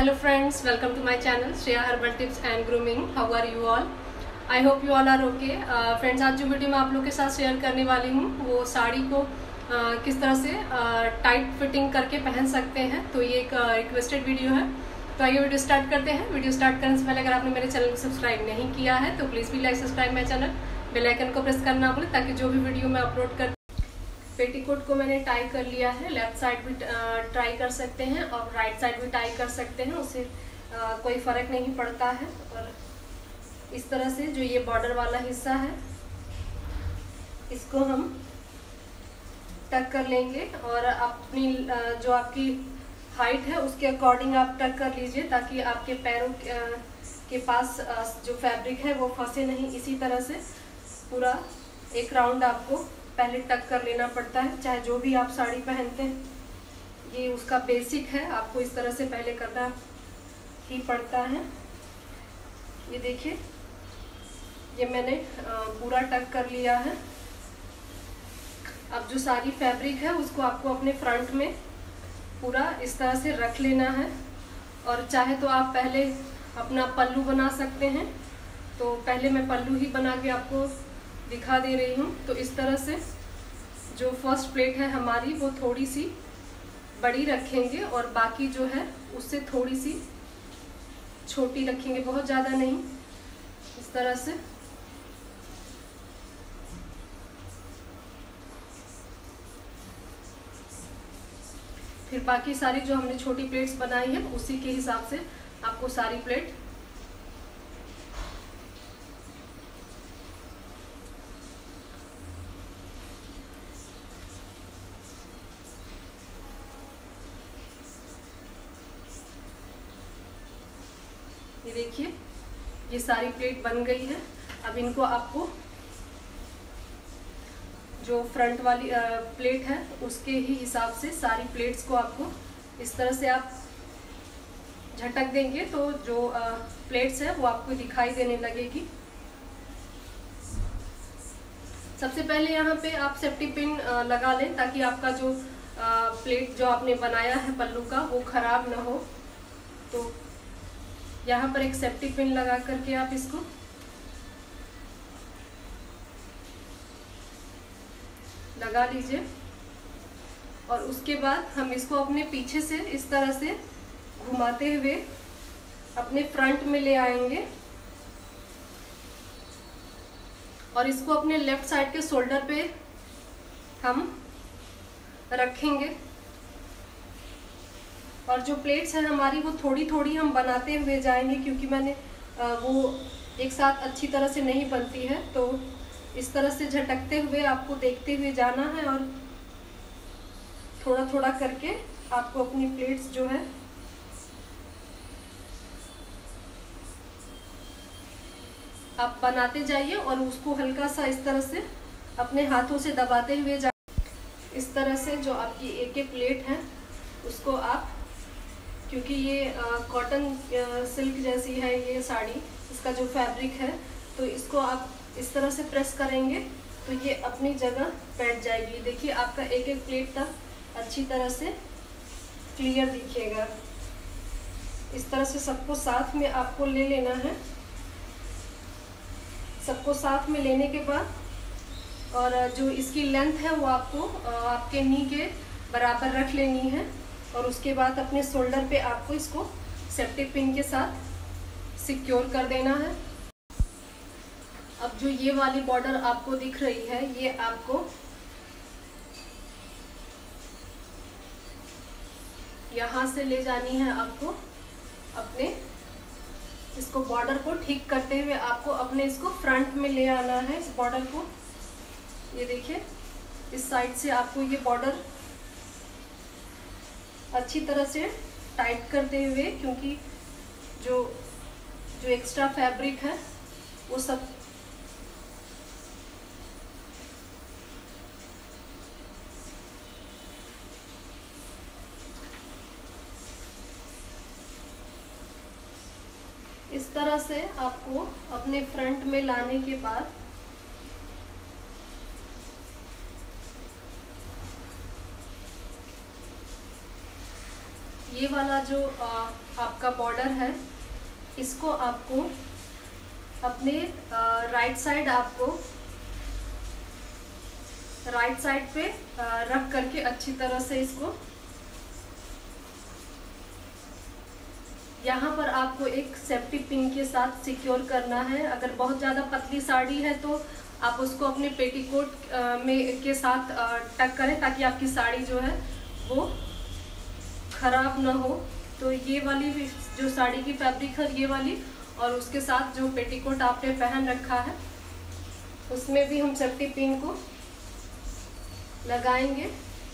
Hello friends, welcome to my channel Shreya Herbal Tips and Grooming. How are you all? I hope you all are okay. Friends, आज जो video मैं आप लोग के साथ share करने वाली हूँ वो साड़ी को किस तरह से टाइट फिटिंग करके पहन सकते हैं। तो ये एक रिक्वेस्टेड वीडियो है। तो आइए वीडियो स्टार्ट करते हैं। वीडियो स्टार्ट करने से पहले अगर आपने मेरे चैनल को सब्सक्राइब नहीं किया है तो प्लीज़ भी like subscribe my channel, bell icon को प्रेस करना भूलें ताकि जो भी वीडियो मैं अपलोड कर। पेटीकोट को मैंने टाई कर लिया है। लेफ्ट साइड भी ट्राई कर सकते हैं और राइट साइड भी टाई कर सकते हैं, उससे कोई फर्क नहीं पड़ता है। और इस तरह से जो ये बॉर्डर वाला हिस्सा है इसको हम टक कर लेंगे और अपनी जो आपकी हाइट है उसके अकॉर्डिंग आप टक कर लीजिए ताकि आपके पैरों के पास जो फैब्रिक है वो फंसे नहीं। इसी तरह से पूरा एक राउंड आपको पहले टक कर लेना पड़ता है, चाहे जो भी आप साड़ी पहनते हैं। ये उसका बेसिक है, आपको इस तरह से पहले करना ही पड़ता है। ये देखिए, ये मैंने पूरा टक कर लिया है। अब जो सारी फैब्रिक है उसको आपको अपने फ्रंट में पूरा इस तरह से रख लेना है। और चाहे तो आप पहले अपना पल्लू बना सकते हैं। तो पहले मैं पल्लू ही बना के आपको दिखा दे रही हूँ। तो इस तरह से जो फर्स्ट प्लेट है हमारी वो थोड़ी सी बड़ी रखेंगे और बाकी जो है उससे थोड़ी सी छोटी रखेंगे, बहुत ज़्यादा नहीं। इस तरह से फिर बाकी सारी जो हमने छोटी प्लेट्स बनाई है उसी के हिसाब से आपको सारी प्लेट ये देखिए, ये सारी प्लेट बन गई है। अब इनको आपको जो फ्रंट वाली प्लेट है उसके ही हिसाब से सारी प्लेट्स को आपको इस तरह से आप झटक देंगे तो जो प्लेट्स है वो आपको दिखाई देने लगेगी। सबसे पहले यहाँ पे आप सेफ्टी पिन लगा लें ताकि आपका जो प्लेट जो आपने बनाया है पल्लू का वो खराब ना हो। तो यहाँ पर एक सेफ्टी पिन लगा करके आप इसको लगा लीजिए और उसके बाद हम इसको अपने पीछे से इस तरह से घुमाते हुए अपने फ्रंट में ले आएंगे और इसको अपने लेफ्ट साइड के शोल्डर पे हम रखेंगे। और जो प्लेट्स हैं हमारी वो थोड़ी थोड़ी हम बनाते हुए जाएंगे क्योंकि मैंने वो एक साथ अच्छी तरह से नहीं बनती है। तो इस तरह से झटकते हुए आपको देखते हुए जाना है और थोड़ा थोड़ा करके आपको अपनी प्लेट्स जो है आप बनाते जाइए और उसको हल्का सा इस तरह से अपने हाथों से दबाते हुए जाइए। इस तरह से जो आपकी एक एक प्लेट है उसको आप, क्योंकि ये कॉटन सिल्क जैसी है ये साड़ी, इसका जो फैब्रिक है, तो इसको आप इस तरह से प्रेस करेंगे तो ये अपनी जगह बैठ जाएगी। देखिए, आपका एक एक प्लेट तक अच्छी तरह से क्लियर दिखेगा। इस तरह से सबको साथ में आपको ले लेना है। सबको साथ में लेने के बाद और जो इसकी लेंथ है वो आपको आपके नी के बराबर रख लेनी है और उसके बाद अपने शोल्डर पे आपको इसको सेफ्टी पिन के साथ सिक्योर कर देना है। अब जो ये वाली बॉर्डर आपको दिख रही है ये आपको यहाँ से ले जानी है। आपको अपने इसको बॉर्डर को ठीक करते हुए आपको अपने इसको फ्रंट में ले आना है। इस बॉर्डर को ये देखिए, इस साइड से आपको ये बॉर्डर अच्छी तरह से टाइट करते हुए, क्योंकि जो एक्स्ट्रा फैब्रिक है वो सब इस तरह से आपको अपने फ्रंट में लाने के बाद ये वाला जो आपका बॉर्डर है, इसको आपको अपने राइट साइड पे रख करके अच्छी तरह से इसको, यहाँ पर आपको एक सेफ्टी पिन के साथ सिक्योर करना है। अगर बहुत ज़्यादा पतली साड़ी है तो आप उसको अपने पेटीकोट के साथ टक करें, ताकि आपकी साड़ी जो है वो खराब ना हो। तो ये वाली जो साड़ी की फैब्रिक है ये वाली, और उसके साथ जो पेटीकोट आपने पहन रखा है उसमें भी हम सेफ्टी पिन को लगाएंगे।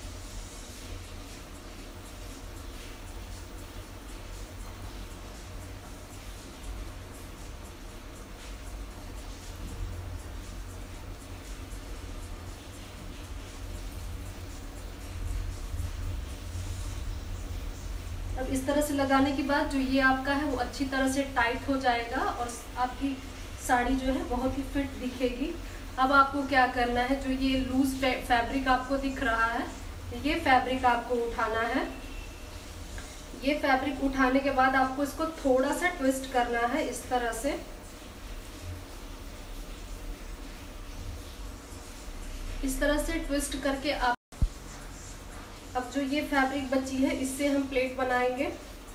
अब इस तरह से लगाने के बाद जो ये आपका है वो अच्छी तरह से टाइट हो जाएगा और आपकी साड़ी जो है बहुत ही फिट दिखेगी। अब आपको क्या करना है, जो ये लूज फैब्रिक आपको दिख रहा है, ये फैब्रिक आपको उठाना है। ये फैब्रिक उठाने के बाद आपको इसको थोड़ा सा ट्विस्ट करना है इस तरह से। इस तरह से ट्विस्ट करके आप, अब जो ये फैब्रिक बची है इससे हम प्लेट बनाएंगे।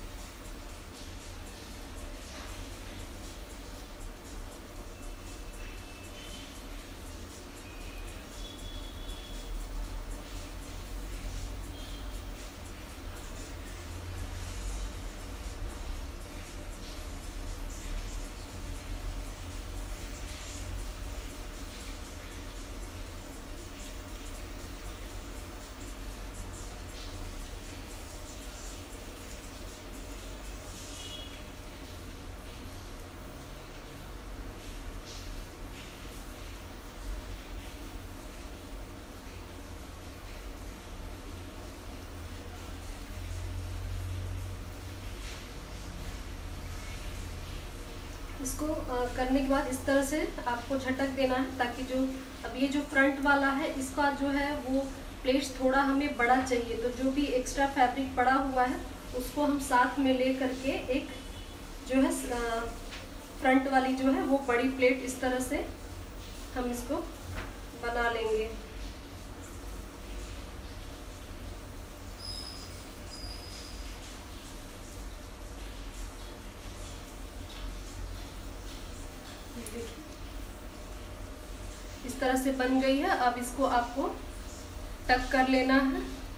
इसको करने के बाद इस तरह से आपको झटक देना है, ताकि जो अब ये जो फ्रंट वाला है इसका जो है वो प्लेट्स थोड़ा हमें बड़ा चाहिए। तो जो भी एक्स्ट्रा फैब्रिक पड़ा हुआ है उसको हम साथ में ले करके एक जो है फ्रंट वाली जो है वो बड़ी प्लेट इस तरह से हम इसको बना लेंगे। इस तरह से बन गई है। अब इसको आपको टक कर लेना है।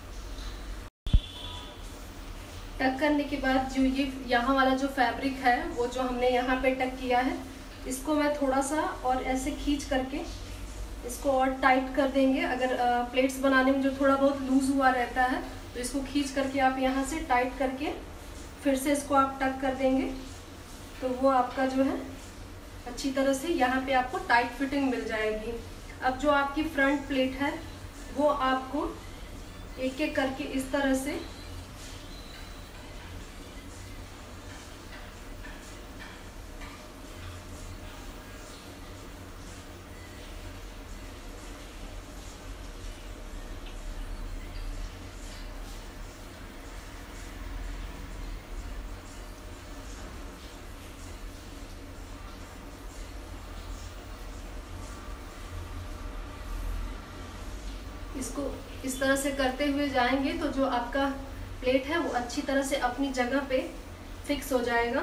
टक करने के बाद जो ये यहाँ वाला जो फैब्रिक है वो जो हमने यहाँ पे टक किया है, इसको मैं थोड़ा सा और ऐसे खींच करके इसको और टाइट कर देंगे। अगर प्लेट्स बनाने में जो थोड़ा बहुत लूज हुआ रहता है तो इसको खींच करके आप यहाँ से टाइट करके फिर से इसको आप टक कर देंगे, तो वो आपका जो है अच्छी तरह से यहाँ पे आपको टाइट फिटिंग मिल जाएगी। अब जो आपकी फ्रंट प्लेट है वो आपको एक एक करके इस तरह से इसको इस तरह से करते हुए जाएंगे तो जो आपका प्लेट है वो अच्छी तरह से अपनी जगह पे फिक्स हो जाएगा।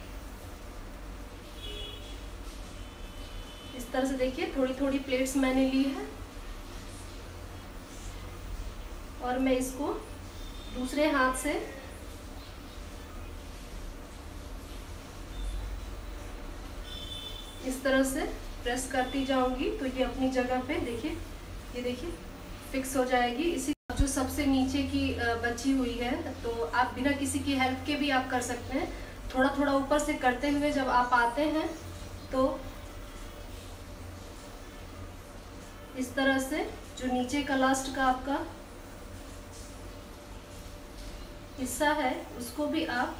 इस तरह से देखिए थोड़ी थोड़ी प्लेट्स मैंने ली है और मैं इसको दूसरे हाथ से इस तरह से प्रेस करती जाऊंगी तो ये अपनी जगह पे देखिए, ये देखिए फिक्स हो जाएगी। इसी जो सबसे नीचे की बची हुई है तो आप बिना किसी की हेल्प के भी आप कर सकते हैं। थोड़ा थोड़ा ऊपर से करते हुए जब आप आते हैं तो इस तरह से जो नीचे का लास्ट का आपका हिस्सा है उसको भी आप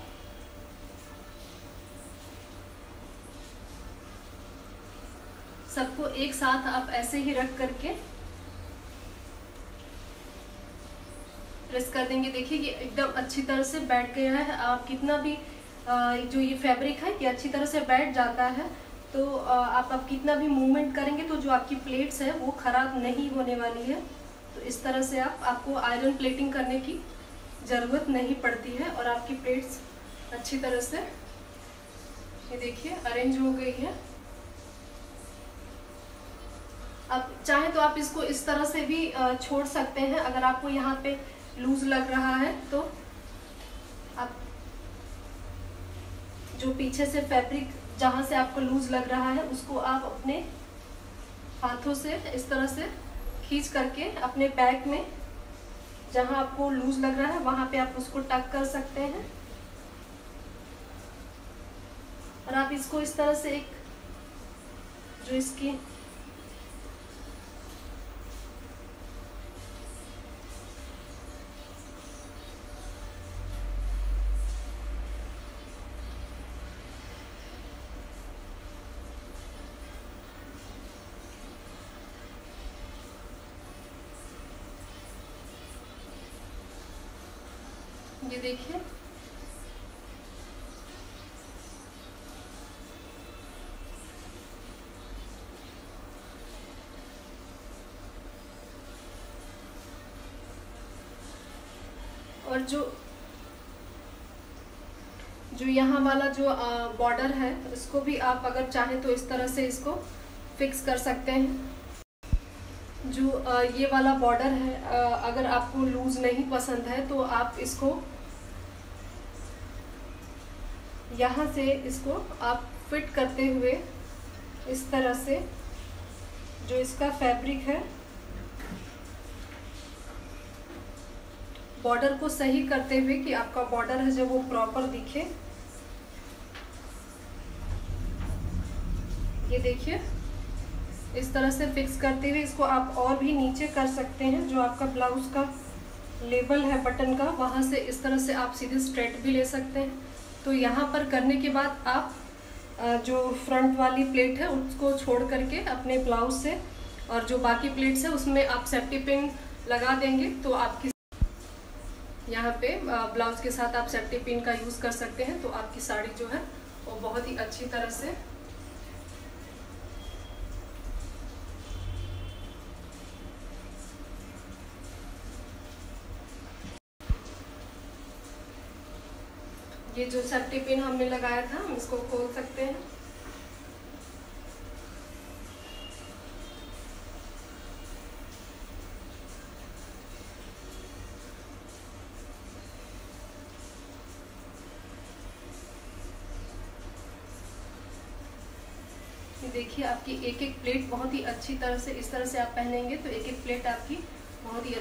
सबको एक साथ आप ऐसे ही रख करके प्रेस कर देंगे। देखिए ये एकदम अच्छी तरह से बैठ गया है। आप कितना भी जो ये फैब्रिक है ये अच्छी तरह से बैठ जाता है, तो आप कितना भी मूवमेंट करेंगे तो जो आपकी प्लेट्स है वो ख़राब नहीं होने वाली है। तो इस तरह से आपको आयरन प्लेटिंग करने की ज़रूरत नहीं पड़ती है और आपकी प्लेट्स अच्छी तरह से ये देखिए अरेंज हो गई है। आप चाहे तो आप इसको इस तरह से भी छोड़ सकते हैं। अगर आपको यहाँ पे लूज लग रहा है तो आप जो पीछे से फैब्रिक जहाँ से आपको लूज लग रहा है उसको आप अपने हाथों से इस तरह से खींच करके अपने बैक में जहाँ आपको लूज लग रहा है वहाँ पे आप उसको टक कर सकते हैं। और आप इसको इस तरह से एक जो इसकी ये देखिए और जो यहाँ वाला जो बॉर्डर है इसको भी आप अगर चाहें तो इस तरह से इसको फिक्स कर सकते हैं। जो ये वाला बॉर्डर है अगर आपको लूज नहीं पसंद है तो आप इसको यहाँ से इसको आप फिट करते हुए इस तरह से जो इसका फैब्रिक है बॉर्डर को सही करते हुए कि आपका बॉर्डर है जब वो प्रॉपर दिखे। ये देखिए इस तरह से फिक्स करते हुए इसको आप और भी नीचे कर सकते हैं। जो आपका ब्लाउज का लेबल है बटन का वहाँ से इस तरह से आप सीधे स्ट्रेट भी ले सकते हैं। तो यहाँ पर करने के बाद आप जो फ्रंट वाली प्लेट है उसको छोड़ करके अपने ब्लाउज से और जो बाकी प्लेट्स है उसमें आप सेफ्टी पिन लगा देंगे तो आपकी यहाँ पे ब्लाउज के साथ आप सेफ्टी पिन का यूज़ कर सकते हैं। तो आपकी साड़ी जो है वो बहुत ही अच्छी तरह से ये जो सेफ्टी पिन हमने लगाया था हम इसको खोल सकते हैं। ये देखिए आपकी एक एक प्लेट बहुत ही अच्छी तरह से इस तरह से आप पहनेंगे तो एक एक प्लेट आपकी बहुत ही